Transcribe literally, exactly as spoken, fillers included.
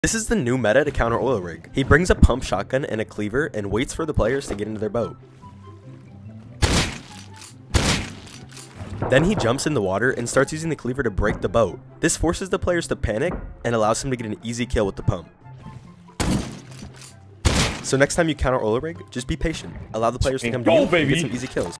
This is the new meta to counter oil rig. He brings a pump shotgun and a cleaver and waits for the players to get into their boat. Then he jumps in the water and starts using the cleaver to break the boat. This forces the players to panic and allows him to get an easy kill with the pump. So next time you counter oil rig, just be patient. Allow the players to come to you and get some easy kills.